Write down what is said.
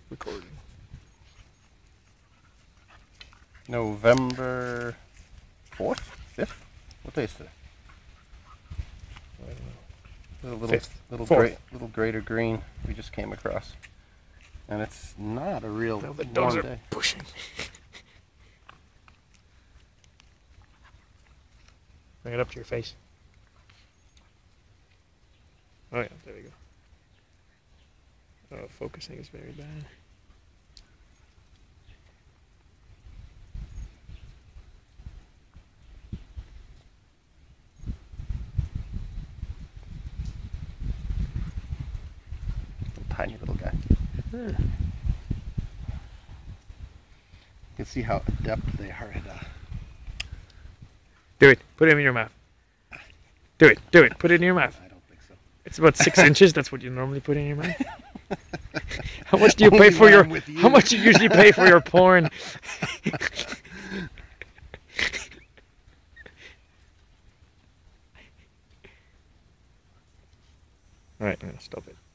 recording. November 4th? 5th? What day is today? I don't know. Little greater green we just came across. And it's not a real No, the dogs warm are day. pushing. Bring it up to your face. Oh yeah, there we go. Oh, focusing is very bad. Tiny little guy. Hmm. You can see how adept they are at Do it. Put it in your mouth. Do it. Do it. Put it in your mouth. I don't think so. It's about 6 inches. That's what you normally put in your mouth. How much do you pay for your? How much do you usually pay for your porn? All right, I'm gonna stop it.